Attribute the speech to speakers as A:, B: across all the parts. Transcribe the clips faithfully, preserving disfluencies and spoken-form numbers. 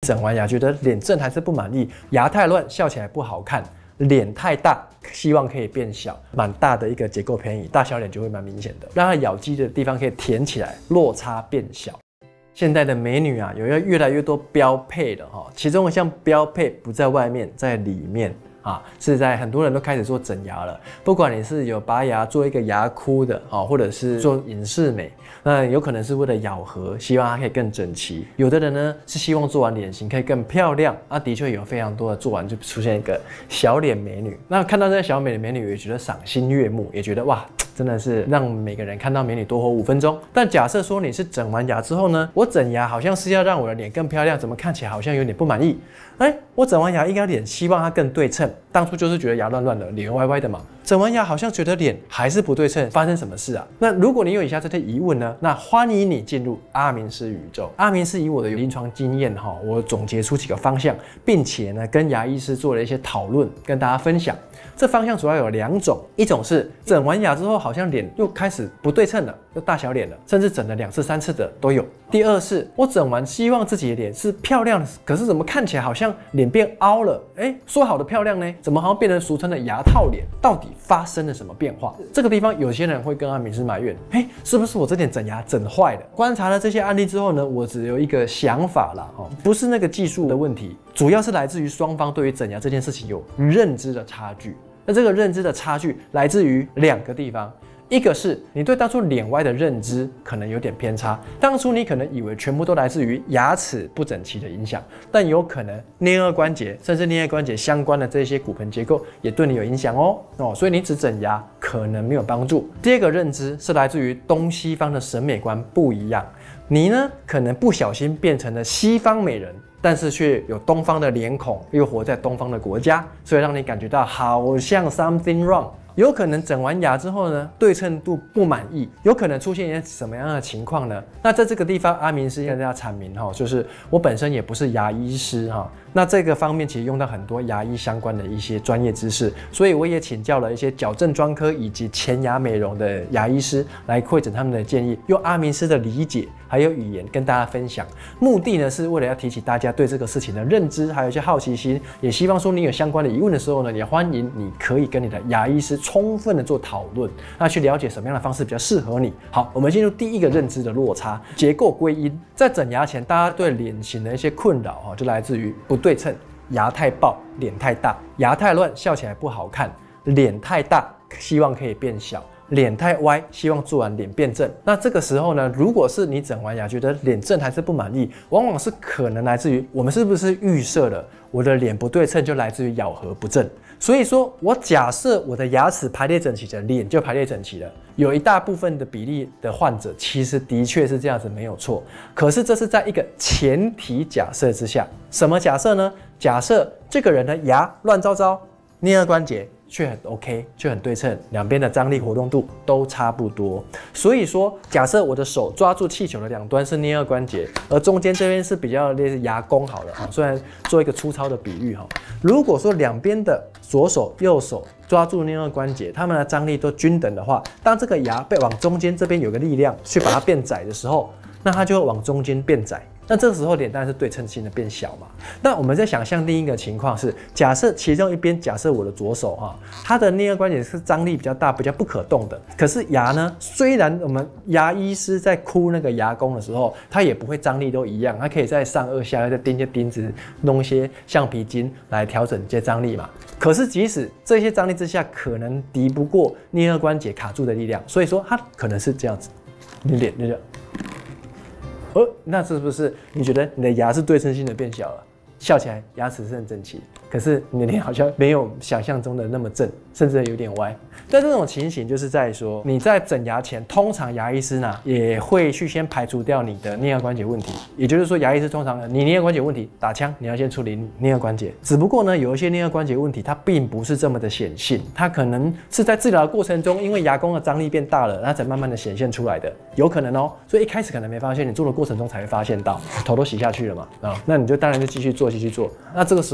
A: 整完牙觉得脸正还是不满意，牙太乱，笑起来不好看，脸太大，希望可以变小，蛮大的一个结构偏移，大小脸就会蛮明显的，让它咬肌的地方可以填起来，落差变小。现在的美女啊，有越来越多标配的哈，其中一项标配不在外面，在里面。啊，是在很多人都开始做整牙了，不管你是有拔牙做一个牙箍的啊，或者是做隐适美，那有可能是为了咬合，希望它可以更整齐。有的人呢是希望做完脸型可以更漂亮，啊，的确有非常多的做完就出现一个小脸美女。那看到这些小美的美女，也觉得赏心悦目，也觉得哇，真的是让每个人看到美女多活五分钟。但假设说你是整完牙之后呢，我整牙好像是要让我的脸更漂亮，怎么看起来好像有点不满意？哎，我整完牙应该脸希望它更对称，当初就是觉得牙乱乱的，脸歪歪的嘛。整完牙好像觉得脸还是不对称，发生什么事啊？那如果你有以下这些疑问呢，那欢迎你进入阿明师宇宙。阿明师以我的临床经验哈，我总结出几个方向，并且呢跟牙医师做了一些讨论，跟大家分享。这方向主要有两种，一种是整完牙之后好像脸又开始不对称了，又大小脸了，甚至整了两次三次的都有。第二是我整完希望自己的脸是漂亮的，可是怎么看起来好像脸变凹了？哎，说好的漂亮呢，怎么好像变成俗称的牙套脸？到底发生了什么变化？这个地方有些人会跟阿明师埋怨，哎，是不是我这点整牙整坏了？观察了这些案例之后呢，我只有一个想法啦，哦，不是那个技术的问题，主要是来自于双方对于整牙这件事情有认知的差距。那这个认知的差距来自于两个地方，一个是你对当初脸歪的认知可能有点偏差，当初你可能以为全部都来自于牙齿不整齐的影响，但有可能颞颌关节甚至颞颌关节相关的这些骨盆结构也对你有影响哦哦，所以你只整牙可能没有帮助。第二个认知是来自于东西方的审美观不一样，你呢可能不小心变成了西方美人，但是却有东方的脸孔，又活在东方的国家，所以让你感觉到好像 something wrong。有可能整完牙之后呢，对称度不满意，有可能出现一些什么样的情况呢？那在这个地方，阿明师跟大家阐明哈，就是我本身也不是牙医师哈，那这个方面其实用到很多牙医相关的一些专业知识，所以我也请教了一些矫正专科以及前牙美容的牙医师来汇整他们的建议，用阿明师的理解还有语言跟大家分享。目的呢是为了要提起大家对这个事情的认知，还有一些好奇心，也希望说你有相关的疑问的时候呢，也欢迎你可以跟你的牙医师充分的做讨论，那去了解什么样的方式比较适合你。好，我们进入第一个认知的落差，结构归因。在整牙前，大家对脸型的一些困扰哈，就来自于不对称，牙太爆，脸太大，牙太乱，笑起来不好看，脸太大，希望可以变小。脸太歪，希望做完脸变正。那这个时候呢，如果是你整完牙觉得脸正还是不满意，往往是可能来自于我们是不是预设了我的脸不对称就来自于咬合不正。所以说我假设我的牙齿排列整齐的，脸就排列整齐了。有一大部分的比例的患者其实的确是这样子，没有错。可是这是在一个前提假设之下，什么假设呢？假设这个人的牙乱糟糟，颞颌关节却很 OK， 却很对称，两边的张力活动度都差不多。所以说，假设我的手抓住气球的两端是颞颌关节，而中间这边是比较类似牙弓好了哈。虽然做一个粗糙的比喻哈，如果说两边的左手、右手抓住颞颌关节，它们的张力都均等的话，当这个牙被往中间这边有个力量去把它变窄的时候，那它就会往中间变窄。那这个时候脸当然是对称性的变小嘛。那我们在想象另一个情况是，假设其中一边，假设我的左手哈，它的颞颌关节是张力比较大、比较不可动的。可是牙呢，虽然我们牙医师在箍那个牙弓的时候，它也不会张力都一样，它可以在上颚、下颚再钉一些钉子，弄一些橡皮筋来调整这些张力嘛。可是即使这些张力之下，可能敌不过颞颌关节卡住的力量，所以说它可能是这样子，你脸就这样。哦，那是不是你觉得你的牙是对称性的变小了？笑起来牙齿是很整齐，可是你的脸好像没有想象中的那么正，甚至有点歪。但这种情形就是在说，你在整牙前，通常牙医师呢也会去先排除掉你的颞颌关节问题，也就是说，牙医师通常你颞颌关节问题打枪，你要先处理颞颌关节。只不过呢，有一些颞颌关节问题，它并不是这么的显性，它可能是在治疗的过程中，因为牙弓的张力变大了，它才慢慢的显现出来的，有可能哦。所以一开始可能没发现，你做的过程中才会发现到，头都洗下去了嘛啊，那你就当然就继续做。继续做，那这个时候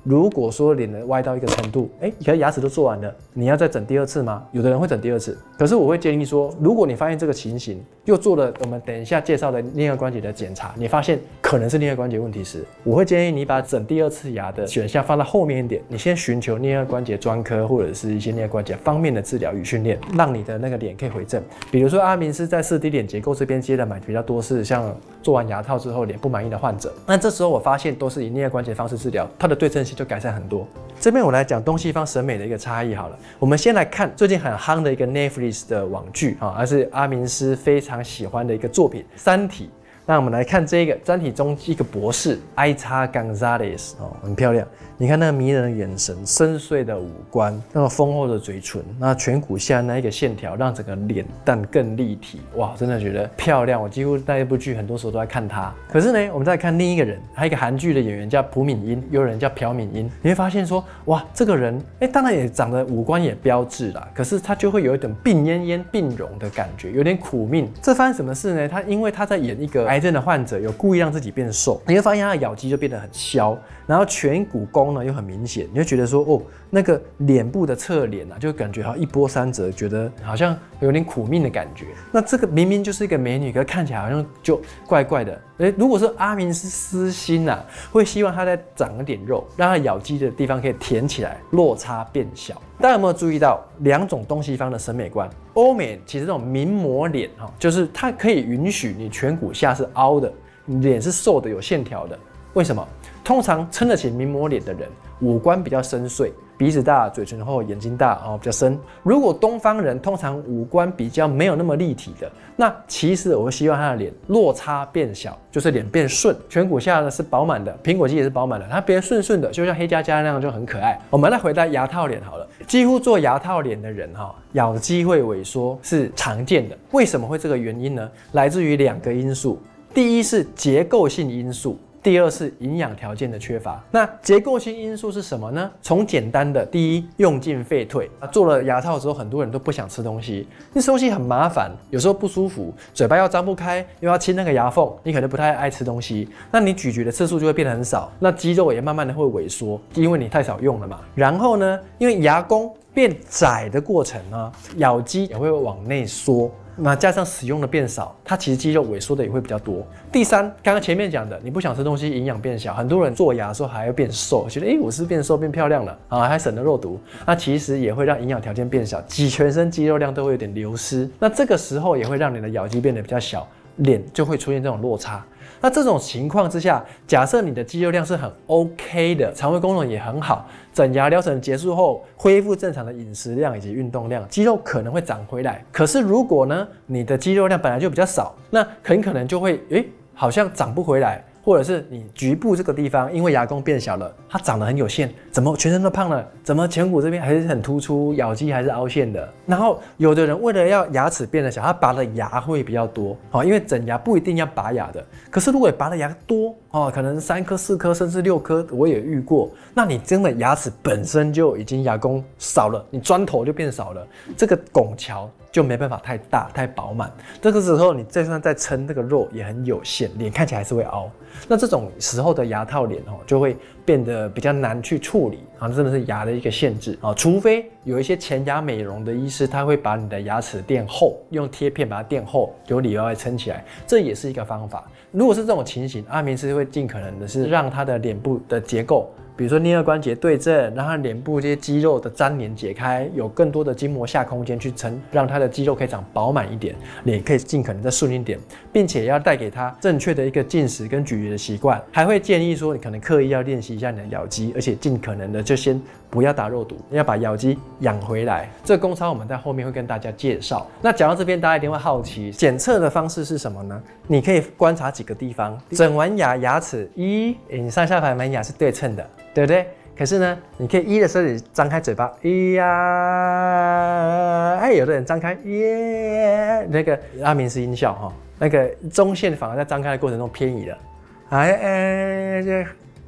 A: 如果说脸的歪到一个程度，哎，可是牙齿都做完了，你要再整第二次吗？有的人会整第二次，可是我会建议说，如果你发现这个情形，又做了我们等一下介绍的颞颌关节的检查，你发现可能是颞颌关节问题时，我会建议你把整第二次牙的选项放到后面一点，你先寻求颞颌关节专科或者是一些颞颌关节方面的治疗与训练，让你的那个脸可以回正。比如说阿明是在四 D 脸结构这边接的买比较多是像做完牙套之后脸不满意的患者，那这时候我发现都是以颞颌关节方式治疗，它的对称性就改善很多。这边我来讲东西方审美的一个差异好了，我们先来看最近很夯的一个 Netflix 的网剧啊，而是阿明师非常喜欢的一个作品《三体》。那我们来看这个《三体》中一个博士艾查冈萨雷斯哦，很漂亮。你看那个迷人的眼神、深邃的五官、那个丰厚的嘴唇，那颧骨下那一个线条，让整个脸蛋更立体。哇，真的觉得漂亮。我几乎那一部剧很多时候都在看它。可是呢，我们再看另一个人，还有一个韩剧的演员叫朴敏英，又有人叫朴敏英。你会发现说，哇，这个人，哎，当然也长得五官也标致啦，可是他就会有一点病恹恹、病容的感觉，有点苦命。这发生什么事呢？他因为他在演一个癌症的患者，有故意让自己变瘦，你会发现他的咬肌就变得很消，然后颧骨弓呢又很明显，你会觉得说，哦，那个脸部的侧脸啊，就感觉好像一波三折，觉得好像有点苦命的感觉。那这个明明就是一个美女，可是看起来好像就怪怪的。哎，如果说阿明是私心啊，会希望她再长一点肉，让她咬肌的地方可以填起来，落差变小。大家有没有注意到两种东西方的审美观？欧美其实这种名模脸哈，就是它可以允许你颧骨下是凹的，脸是瘦的，有线条的。为什么？通常撑得起名模脸的人，五官比较深邃，鼻子大、嘴唇厚、眼睛大哦，比较深。如果东方人通常五官比较没有那么立体的，那其实我会希望他的脸落差变小，就是脸变顺，颧骨下呢是饱满的，苹果肌也是饱满的，它变顺顺的，就像黑加加那样就很可爱。我们来回到牙套脸好了，几乎做牙套脸的人哈、哦，咬肌会萎缩是常见的。为什么会这个原因呢？来自于两个因素，第一是结构性因素。第二是营养条件的缺乏。那结构性因素是什么呢？从简单的，第一，用进废退。做了牙套之后，很多人都不想吃东西，那吃东西很麻烦，有时候不舒服，嘴巴要张不开，又要清那个牙缝，你可能不太爱吃东西，那你咀嚼的次数就会变得很少，那肌肉也慢慢的会萎缩，因为你太少用了嘛。然后呢，因为牙弓变窄的过程呢，咬肌也会往内缩。那加上使用的变少，它其实肌肉萎缩的也会比较多。第三，刚刚前面讲的，你不想吃东西，营养变小，很多人做牙的时候还要变瘦，觉得哎、欸，我是变瘦变漂亮了啊，还省了肉毒，那其实也会让营养条件变小，肌全身肌肉量都会有点流失。那这个时候也会让你的咬肌变得比较小，脸就会出现这种落差。那这种情况之下，假设你的肌肉量是很 OK 的，肠胃功能也很好，整牙疗程结束后恢复正常的饮食量以及运动量，肌肉可能会长回来。可是如果呢，你的肌肉量本来就比较少，那很可能就会诶，好像长不回来。或者是你局部这个地方，因为牙弓变小了，它长得很有限，怎么全身都胖了？怎么颧骨这边还是很突出，咬肌还是凹陷的？然后有的人为了要牙齿变得小，他拔的牙会比较多，哦，因为整牙不一定要拔牙的。可是如果拔的牙多，哦，可能三颗、四颗甚至六颗，我也遇过。那你真的牙齿本身就已经牙弓少了，你砖头就变少了，这个拱桥就没办法太大太饱满。这个时候你就算再撑这个肉也很有限，脸看起来还是会凹。那这种时候的牙套脸哦，就会变得比较难去处理啊，真的是牙的一个限制啊。除非有一些前牙美容的医师，他会把你的牙齿垫厚，用贴片把它垫厚，由里外撑起来，这也是一个方法。如果是这种情形，阿明师会尽可能的是让他的脸部的结构，比如说颞颌关节对正，让他脸部这些肌肉的粘连解开，有更多的筋膜下空间去撑，让他的肌肉可以长饱满一点，脸可以尽可能再顺一点，并且要带给他正确的一个进食跟咀嚼的习惯。还会建议说，你可能刻意要练习一下你的咬肌，而且尽可能的就先不要打肉毒，要把咬肌养回来。这个公操我们在后面会跟大家介绍。那讲到这边，大家一定会好奇，检测的方式是什么呢？你可以观察几个地方，整完牙牙齿一，你上下排门牙是对称的，对不对？可是呢，你可以一的时候你张开嘴巴，咿呀，哎，有的人张开耶，那个阿明是音效哈，那个中线反而在张开的过程中偏移了，哎哎，这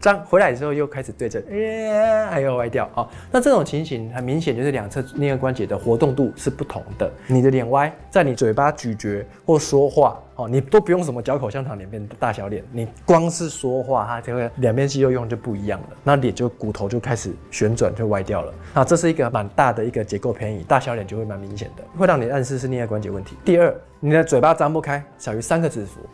A: 张回来之后又开始对称，哎，还要歪掉啊。那这种情形很明显就是两侧颞颌关节的活动度是不同的。你的脸歪，在你嘴巴咀嚼或说话哦，你都不用什么嚼口香糖脸变大小脸，你光是说话，它这个两边肌肉用就不一样了，那脸就骨头就开始旋转就歪掉了。那这是一个蛮大的一个结构偏移，大小脸就会蛮明显的，会让你暗示是颞颌关节问题。第二，你的嘴巴张不开，小于三个指符。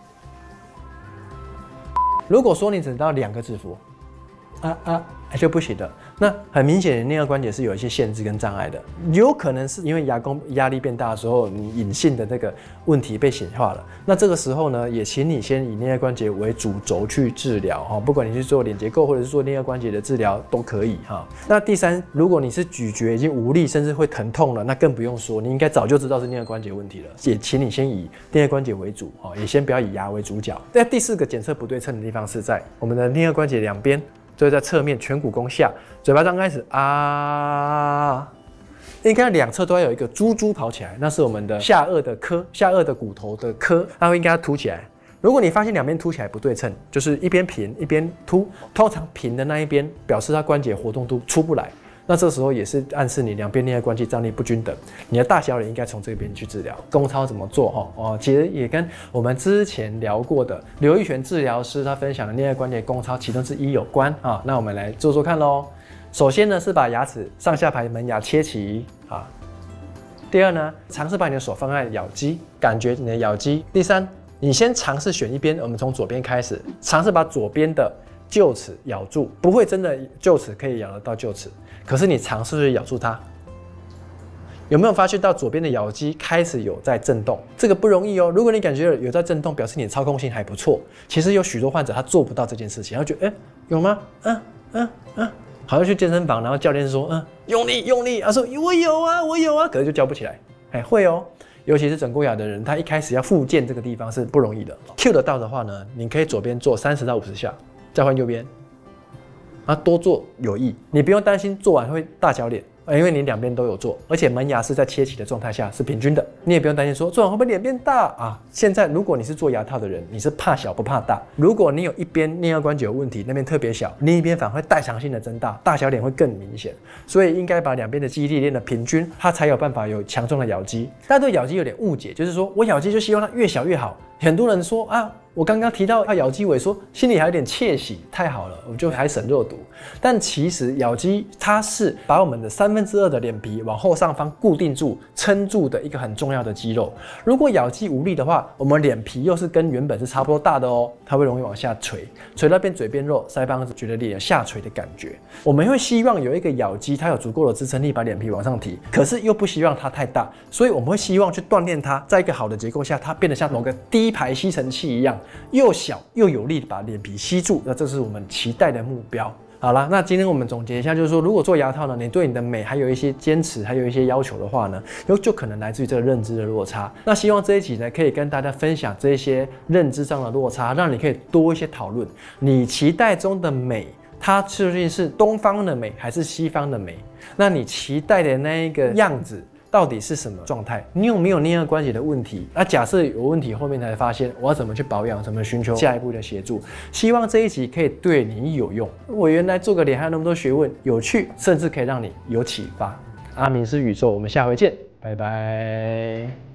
A: 如果说你只到两个字符，啊啊就不行的，那很明显的颞颌关节是有一些限制跟障碍的，有可能是因为牙弓压力变大的时候，你隐性的那个问题被显化了。那这个时候呢，也请你先以颞颌关节为主轴去治疗哈，不管你去做脸结构或者是做颞颌关节的治疗都可以哈。那第三，如果你是咀嚼已经无力甚至会疼痛了，那更不用说，你应该早就知道是颞颌关节问题了，也请你先以颞颌关节为主哈，也先不要以牙为主角。那第四个检测不对称的地方是在我们的颞颌关节两边。所以在侧面颧骨弓下，嘴巴张开始啊，应该两侧都要有一个珠珠跑起来，那是我们的下颚的髁，下颚的骨头的髁，它会应该要凸起来。如果你发现两边凸起来不对称，就是一边平一边凸，通常平的那一边表示它关节活动度出不来。那这时候也是暗示你两边颞颌关节张力不均等，你的大小脸应该从这边去治疗。弓操怎么做？哈哦，其实也跟我们之前聊过的刘玉璇治疗师他分享的颞颌关节弓操其中之一有关啊。那我们来做做看喽。首先呢是把牙齿上下排门牙切齐啊。第二呢，尝试把你的手放在咬肌，感觉你的咬肌。第三，你先尝试选一边，我们从左边开始，尝试把左边的臼齿咬住，不会真的臼齿可以咬得到臼齿。可是你尝试去咬住它，有没有发现到左边的咬肌开始有在震动？这个不容易哦。如果你感觉有在震动，表示你的操控性还不错。其实有许多患者他做不到这件事情，他觉得哎、欸、有吗？嗯嗯嗯，好像去健身房，然后教练说嗯用力用力，他说我有啊我有啊，可是就教不起来。哎会哦，尤其是整过牙的人，他一开始要复健这个地方是不容易的。Q 得到的话呢，你可以左边做三十到五十下，再换右边。啊，多做有益，你不用担心做完会大小脸，因为你两边都有做，而且门牙是在切齐的状态下是平均的，你也不用担心说做完会不会脸变大啊。现在如果你是做牙套的人，你是怕小不怕大。如果你有一边颞颌关节有问题，那边特别小，另一边反而会代偿性的增大，大小脸会更明显。所以应该把两边的肌力练得平均，它才有办法有强壮的咬肌。大家对咬肌有点误解，就是说我咬肌就希望它越小越好。很多人说啊。我刚刚提到要咬肌萎缩，心里还有点窃喜，太好了，我就还省肉毒。但其实咬肌它是把我们的三分之二的脸皮往后上方固定住、撑住的一个很重要的肌肉。如果咬肌无力的话，我们脸皮又是跟原本是差不多大的哦，它会容易往下垂，垂到变嘴边肉，腮帮子觉得脸下垂的感觉。我们会希望有一个咬肌，它有足够的支撑力把脸皮往上提，可是又不希望它太大，所以我们会希望去锻炼它，在一个好的结构下，它变得像某个低排吸尘器一样。又小又有力的把脸皮吸住，那这是我们期待的目标。好啦，那今天我们总结一下，就是说，如果做牙套呢，你对你的美还有一些坚持，还有一些要求的话呢，有就可能来自于这个认知的落差。那希望这一集呢，可以跟大家分享这些认知上的落差，让你可以多一些讨论。你期待中的美，它究竟是东方的美还是西方的美？那你期待的那一个样子。到底是什么状态？你有没有颞颌关节的问题？那假设有问题，后面才发现我要怎么去保养，怎么寻求下一步的协助。希望这一集可以对你有用。我原来做个脸还有那么多学问，有趣，甚至可以让你有启发。阿明是宇宙，我们下回见，拜拜。